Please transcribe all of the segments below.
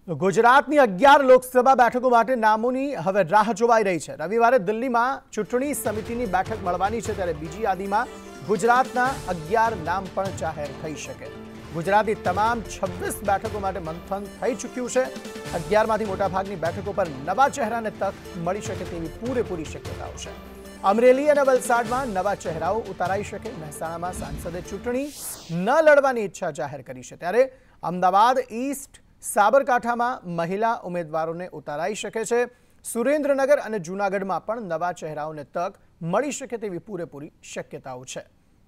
ગુજરાતની 11 લોકસભા બેઠકો માટે નામોની હવે રાહ જોવાઈ રહી છે। રવિવારે દિલ્હીમાં ચૂંટણી સમિતિની બેઠક મળવાની છે, ત્યારે બીજી યાદીમાં ગુજરાતના 11 નામ પણ જાહેર થઈ શકે। ગુજરાતની તમામ 26 બેઠકો માટે મંથન થઈ ચૂક્યું છે। 11માંથી મોટાભાગની બેઠકો પર નવા ચહેરાને તક મળી શકે તેવી પૂરેપૂરી શક્યતાઓ છે। અમરેલી અને વલસાડમાં નવા ચહેરાઓ ઉતારાઈ શકે। મહેસાણામાં સાંસદે ચૂંટણી ન લડવાની ઈચ્છા જાહેર કરી છે, ત્યારે અમદાવાદ ઈસ્ટ સાબરકાંઠામાં મહિલા ઉમેદવારોને ઉતારાઈ શકે છે। સુરેન્દ્રનગર અને જૂનાગઢમાં પણ નવા ચહેરાઓને તક મળી શકે તેવી પૂરેપૂરી શક્યતાઓ છે।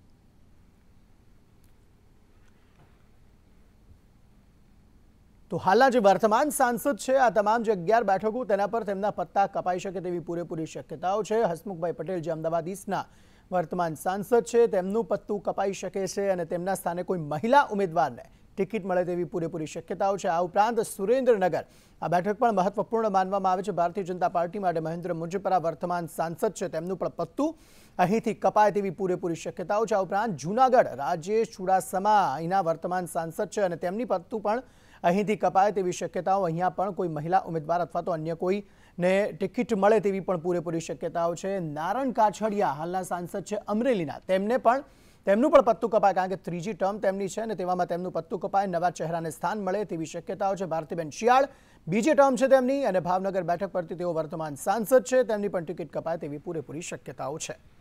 તો હાલના જે વર્તમાન સાંસદ છે, આ તમામ જે 11 બેઠકો તેના પર તેમના પત્તા કપાઈ શકે તેવી પૂરેપૂરી શક્યતાઓ છે। હસમુખભાઈ પટેલ જે અમદાવાદ ઈસ્ટના વર્તમાન સાંસદ છે, તેમનું પત્તું કપાઈ શકે છે અને તેમના સ્થાને કોઈ મહિલા ઉમેદવારને ટિકિટ મળે તેવી પૂરેપૂરી શક્યતાઓ છે। આ ઉપરાંત સુરેન્દ્રનગર આ બેઠક પણ મહત્વપૂર્ણ માનવામાં આવે છે। ભારતીય જનતા પાર્ટી માટે મહેન્દ્ર મુંજપરા વર્તમાન સાંસદ છે, તેમનું પણ પત્તું અહીંથી કપાય તેવી પૂરેપૂરી શક્યતાઓ છે। આ ઉપરાંત જૂનાગઢ રાજેશ ચુડાસમા અહીંના વર્તમાન સાંસદ છે અને તેમની પત્તું પણ અહીંથી કપાય તેવી શક્યતાઓ। અહીંયા પણ કોઈ મહિલા ઉમેદવાર અથવા તો અન્ય કોઈને ટિકિટ મળે તેવી પણ પૂરેપૂરી શક્યતાઓ છે। નારણ કાછડિયા હાલના સાંસદ છે અમરેલીના, તેમનું પણ પત્તું કપાય, કારણ કે ત્રીજી ટર્મ તેમની છે અને તેવામાં તેમનું પત્તું કપાય, નવા ચહેરાને સ્થાન મળે તેવી શક્યતાઓ છે। ભારતીબેન શિયાળ બીજી ટર્મ છે તેમની અને ભાવનગર બેઠક પરથી તેઓ વર્તમાન સાંસદ છે, તેમની પણ ટિકિટ કપાય તેવી પૂરેપૂરી શક્યતાઓ છે।